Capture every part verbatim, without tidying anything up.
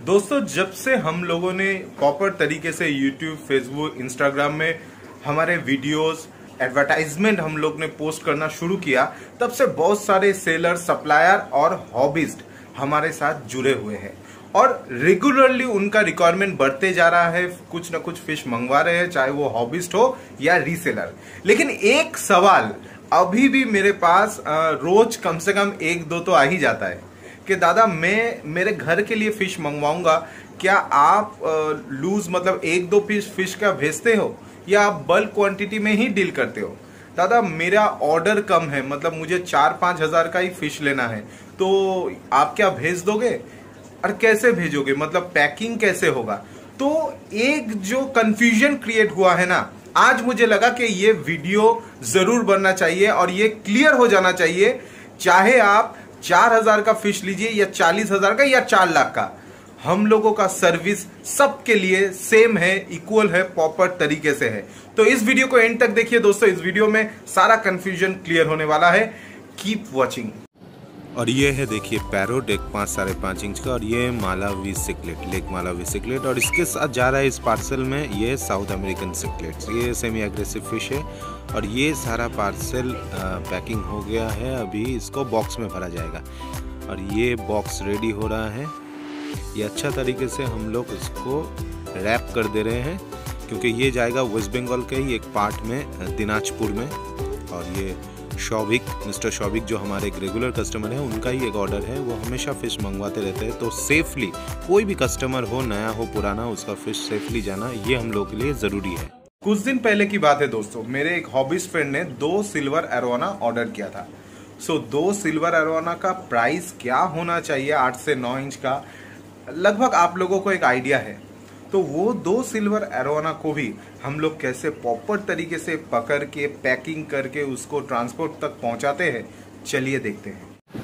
दोस्तों, जब से हम लोगों ने प्रॉपर तरीके से यूट्यूब, फेसबुक, इंस्टाग्राम में हमारे वीडियोस, एडवर्टाइजमेंट हम लोग ने पोस्ट करना शुरू किया, तब से बहुत सारे सेलर, सप्लायर और हॉबिस्ट हमारे साथ जुड़े हुए हैं और रेगुलरली उनका रिक्वायरमेंट बढ़ते जा रहा है। कुछ ना कुछ फिश मंगवा रहे हैं, चाहे वो हॉबिस्ट हो या रीसेलर। लेकिन एक सवाल अभी भी मेरे पास रोज कम से कम एक दो तो आ ही जाता है कि दादा, मैं मेरे घर के लिए फिश मंगवाऊंगा, क्या आप लूज मतलब एक दो पीस फिश का भेजते हो या आप बल्क क्वांटिटी में ही डील करते हो? दादा, मेरा ऑर्डर कम है, मतलब मुझे चार पांच हजार का ही फिश लेना है, तो आप क्या भेज दोगे? और कैसे भेजोगे, मतलब पैकिंग कैसे होगा? तो एक जो कंफ्यूजन क्रिएट हुआ है ना, आज मुझे लगा कि ये वीडियो जरूर बनना चाहिए और ये क्लियर हो जाना चाहिए। चाहे आप चार हजार का फिश लीजिए या चालीस हजार का या चार लाख का, हम लोगों का सर्विस सबके लिए सेम है, इक्वल है, प्रॉपर तरीके से है। तो इस वीडियो को एंड तक देखिए दोस्तों, इस वीडियो में सारा कंफ्यूजन क्लियर होने वाला है। Keep watching. और ये है, देखिए, पैरोट एक पाँच साढ़े पाँच इंच का, और ये Malawi cichlid, lake Malawi cichlid, और इसके साथ जा रहा है इस पार्सल में ये साउथ अमेरिकन सिकलेट्स। ये सेमी एग्रेसिव फिश है और ये सारा पार्सल पैकिंग हो गया है, अभी इसको बॉक्स में भरा जाएगा और ये बॉक्स रेडी हो रहा है। ये अच्छा तरीके से हम लोग इसको रैप कर दे रहे हैं क्योंकि ये जाएगा वेस्ट बंगाल के ही एक पार्ट में, दिनाजपुर में। और ये शौभिक, मिस्टर शौभिक जो हमारे एक रेगुलर कस्टमर है, उनका ही एक ऑर्डर है। वो हमेशा फ़िश मंगवाते रहते हैं, तो सेफली कोई भी कस्टमर हो, नया हो पुराना, उसका फ़िश सेफली जाना ये हम लोग के लिए ज़रूरी है। कुछ दिन पहले की बात है दोस्तों, मेरे एक हॉबिस्ट फ्रेंड ने दो सिल्वर एरोवाना ऑर्डर किया था। सो दो सिल्वर एरोवाना का प्राइस क्या होना चाहिए, आठ से नौ इंच का, लगभग आप लोगों को एक आइडिया है। तो वो दो सिल्वर एरोवाना को भी हम लोग कैसे प्रॉपर तरीके से पकड़ के पैकिंग करके उसको ट्रांसपोर्ट तक पहुंचाते हैं, चलिए देखते हैं।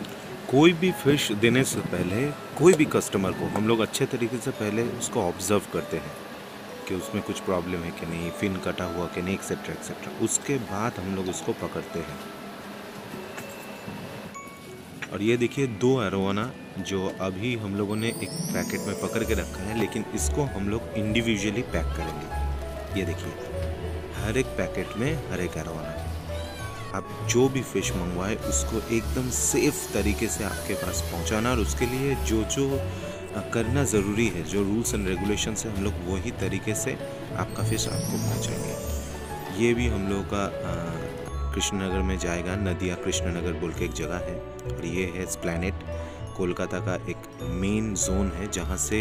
कोई भी फिश देने से पहले कोई भी कस्टमर को हम लोग अच्छे तरीके से पहले उसको ऑब्जर्व करते हैं कि उसमें कुछ प्रॉब्लम है कि नहीं, फिन कटा हुआ कि नहीं, एक्सेट्रा एक्सेट्रा। उसके बाद हम लोग उसको पकड़ते हैं। और ये देखिए, दो एरोवाना जो अभी हम लोगों ने एक पैकेट में पकड़ के रखा है, लेकिन इसको हम लोग इंडिविजुअली पैक करेंगे। ये देखिए, हर एक पैकेट में हर एक एरोवाना। आप जो भी फिश मंगवाए उसको एकदम सेफ तरीके से आपके पास पहुंचाना, और उसके लिए जो जो करना ज़रूरी है, जो रूल्स एंड रेगुलेशन है, हम लोग वही तरीके से आपका फिश आपको पहुंचाएंगे। ये भी हम लोगों का कृष्णनगर में जाएगा, नदिया कृष्णनगर बोल के एक जगह है, और ये है एस्प्लैनेड, कोलकाता का एक मेन जोन है जहाँ से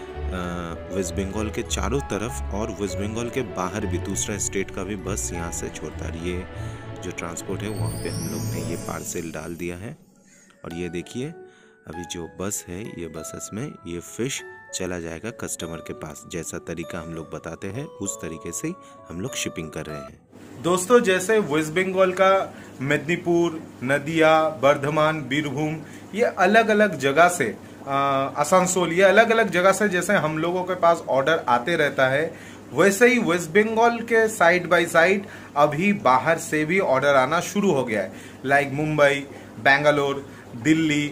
वेस्ट बंगाल के चारों तरफ और वेस्ट बंगाल के बाहर भी दूसरा स्टेट का भी बस यहाँ से छोड़ता है। ये जो ट्रांसपोर्ट है वहाँ पे हम लोग ने ये पार्सल डाल दिया है। और ये देखिए, अभी जो बस है, ये बसेस में ये फिश चला जाएगा कस्टमर के पास। जैसा तरीका हम लोग बताते हैं उस तरीके से हम लोग शिपिंग कर रहे हैं। दोस्तों, जैसे वेस्ट बंगाल का मेदिनीपुर, नदिया, बर्धमान, बीरभूम, ये अलग अलग जगह से, आसनसोल, ये अलग अलग जगह से जैसे हम लोगों के पास ऑर्डर आते रहता है, वैसे ही वेस्ट बंगाल के साइड बाय साइड अभी बाहर से भी ऑर्डर आना शुरू हो गया है, like Mumbai, Bangalore, Delhi,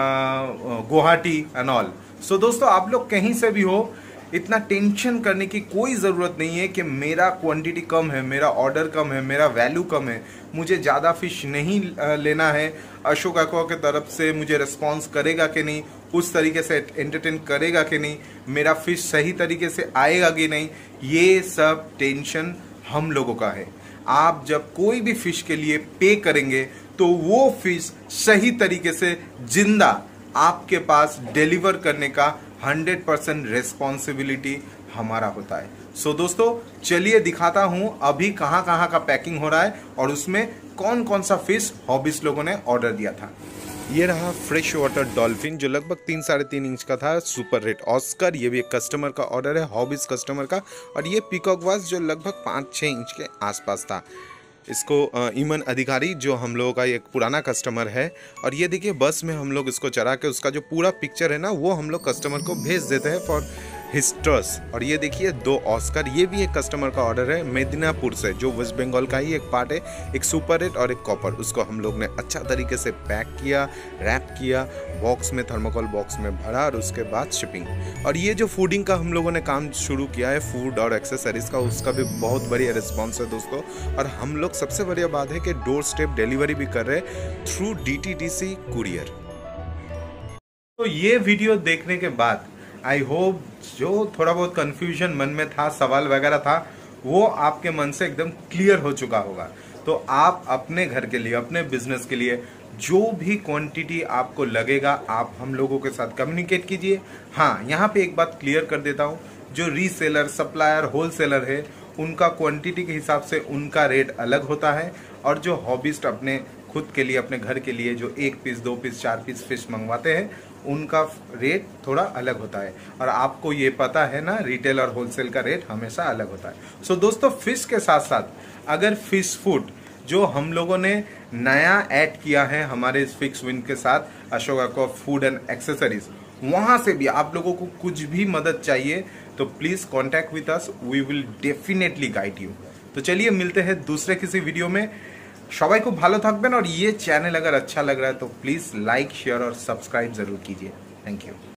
Guwahati and all. So दोस्तों, आप लोग कहीं से भी हो, इतना टेंशन करने की कोई ज़रूरत नहीं है कि मेरा क्वांटिटी कम है, मेरा ऑर्डर कम है, मेरा वैल्यू कम है, मुझे ज़्यादा फिश नहीं लेना है, अशोक एक्वा की तरफ से मुझे रिस्पॉन्स करेगा कि नहीं, उस तरीके से एंटरटेन करेगा कि नहीं, मेरा फिश सही तरीके से आएगा कि नहीं, ये सब टेंशन हम लोगों का है। आप जब कोई भी फिश के लिए पे करेंगे तो वो फिश सही तरीके से जिंदा आपके पास डिलीवर करने का हंड्रेड परसेंट रेस्पॉन्सिबिलिटी हमारा होता है। सो so, दोस्तों, चलिए दिखाता हूं अभी कहां कहां का पैकिंग हो रहा है और उसमें कौन कौन सा फिश हॉबिस्ट लोगों ने ऑर्डर दिया था। ये रहा फ्रेश वाटर डॉल्फिन, जो लगभग तीन साढ़े तीन इंच का था, सुपर रेट ऑस्कर। ये भी एक कस्टमर का ऑर्डर है, हॉबिस्ट कस्टमर का। और ये पीकॉक वास, जो लगभग पाँच छः इंच के आसपास था। इसको ईमन अधिकारी, जो हम लोगों का एक पुराना कस्टमर है। और ये देखिए, बस में हम लोग इसको चढ़ा के उसका जो पूरा पिक्चर है ना, वो हम लोग कस्टमर को भेज देते हैं फॉर हिस्टर्स, और ये देखिए दो ऑस्कर। ये भी एक कस्टमर का ऑर्डर है मेदिनीपुर से, जो वेस्ट बंगाल का ही एक पार्ट है। एक सुपर एट और एक कॉपर, उसको हम लोग ने अच्छा तरीके से पैक किया, रैप किया, बॉक्स में थर्मोकोल बॉक्स में भरा और उसके बाद शिपिंग। और ये जो फूडिंग का हम लोगों ने काम शुरू किया है, फूड और एक्सेसरीज का, उसका भी बहुत बढ़िया रिस्पॉन्स है दोस्तों। और हम लोग सबसे बढ़िया बात है कि डोर स्टेप डिलीवरी भी कर रहे हैं through D T D C courier. तो ये वीडियो देखने के बाद आई होप जो थोड़ा बहुत कंफ्यूजन मन में था, सवाल वगैरह था, वो आपके मन से एकदम क्लियर हो चुका होगा। तो आप अपने घर के लिए, अपने बिजनेस के लिए जो भी क्वांटिटी आपको लगेगा, आप हम लोगों के साथ कम्युनिकेट कीजिए। हाँ, यहाँ पे एक बात क्लियर कर देता हूँ, जो रीसेलर, सप्लायर, होलसेलर है, उनका क्वांटिटी के हिसाब से उनका रेट अलग होता है। और जो हॉबिस्ट अपने खुद के लिए, अपने घर के लिए जो एक पीस, दो पीस, चार पीस फिश मंगवाते हैं, उनका रेट थोड़ा अलग होता है। और आपको ये पता है ना, रिटेल और होलसेल का रेट हमेशा अलग होता है। सो so, दोस्तों, फिश के साथ साथ अगर फिश फूड जो हम लोगों ने नया ऐड किया है हमारे इस फिक्स विन के साथ, Ashok aqua food and accessories, वहां से भी आप लोगों को कुछ भी मदद चाहिए तो please contact with us, we will definitely guide you. तो चलिए मिलते हैं दूसरे किसी वीडियो में। সবাই খুব ভালো থাকবেন, और ये चैनल अगर अच्छा लग रहा है तो प्लीज लाइक, शेयर और सब्सक्राइब जरूर कीजिए। Thank you.